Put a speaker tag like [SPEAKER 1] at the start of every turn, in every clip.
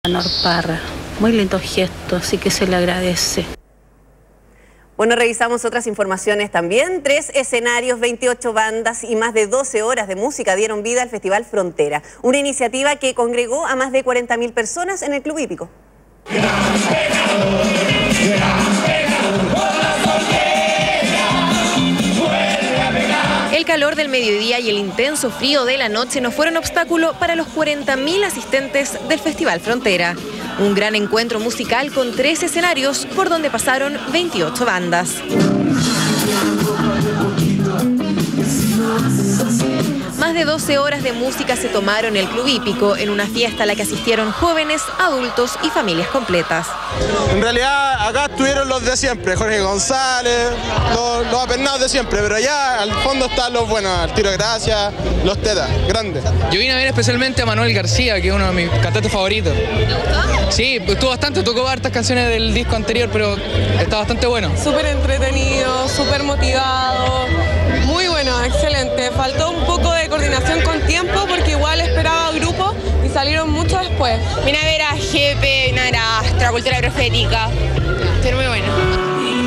[SPEAKER 1] Nor Parra. Muy lindo gesto, así que se le agradece.
[SPEAKER 2] Bueno, revisamos otras informaciones también. 3 escenarios, 28 bandas y más de 12 horas de música dieron vida al Festival Frontera. Una iniciativa que congregó a más de 40.000 personas en el Club Hípico.
[SPEAKER 3] El calor del mediodía y el intenso frío de la noche no fueron obstáculo para los 40.000 asistentes del Festival Frontera. Un gran encuentro musical con 3 escenarios por donde pasaron 28 bandas. Más de 12 horas de música se tomaron en el Club Hípico en una fiesta a la que asistieron jóvenes, adultos y familias completas.
[SPEAKER 4] En realidad acá estuvieron los de siempre, Jorge González, los apernados de siempre, pero allá al fondo están los buenos, el Tiro de Gracia, los Tetas, grandes.
[SPEAKER 5] Yo vine a ver especialmente a Manuel García, que es uno de mis cantantes favoritos.
[SPEAKER 3] ¿Te gustó?
[SPEAKER 5] Sí, estuvo bastante, tocó hartas canciones del disco anterior, pero está bastante bueno.
[SPEAKER 6] Súper entretenido, súper motivado, muy bueno, excelente. Faltó un poco de coordinación con tiempo porque igual esperaba grupos y salieron mucho después.
[SPEAKER 7] Vine a ver a Jepe, vine a ver a Astra, Cultura Profética. Estuvo muy bueno.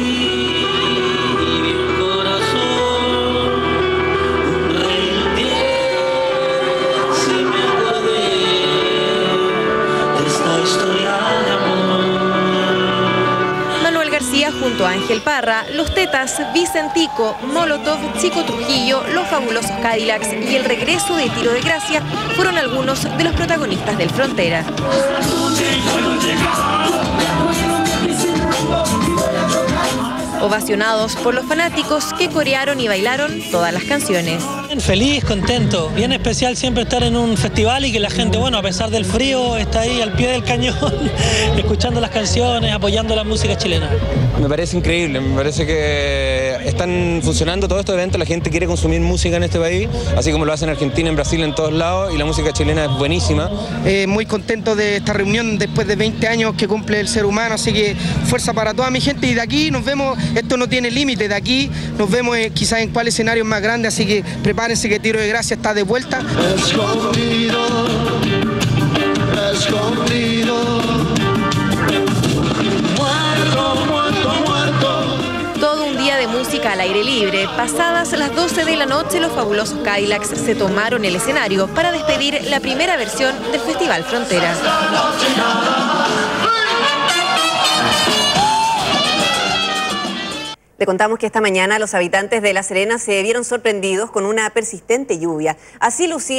[SPEAKER 3] Manuel García junto a Ángel Parra, Los Tetas, Vicentico, Molotov, Chico Trujillo, Los Fabulosos Cadillacs y el regreso de Tiro de Gracia fueron algunos de los protagonistas del Frontera. Ovacionados por los fanáticos que corearon y bailaron todas las canciones.
[SPEAKER 8] Feliz, contento, bien especial siempre estar en un festival y que la gente, bueno, a pesar del frío, está ahí al pie del cañón, escuchando las canciones, apoyando la música chilena.
[SPEAKER 9] Me parece increíble, me parece que están funcionando todos estos eventos, la gente quiere consumir música en este país, así como lo hacen en Argentina, en Brasil, en todos lados, y la música chilena es buenísima.
[SPEAKER 10] Muy contento de esta reunión después de 20 años que cumple el ser humano, así que fuerza para toda mi gente y de aquí nos vemos, esto no tiene límite, de aquí nos vemos quizás en cuál escenario más grande, así que prepárense que Tiro de Gracia está de vuelta.
[SPEAKER 11] Escondido, escondido, muerto, muerto, muerto.
[SPEAKER 3] Todo un día de música al aire libre. Pasadas las 12 de la noche, los Fabulosos Cadillacs se tomaron el escenario para despedir la primera versión del Festival Frontera.
[SPEAKER 2] Le contamos que esta mañana los habitantes de La Serena se vieron sorprendidos con una persistente lluvia. Así lucía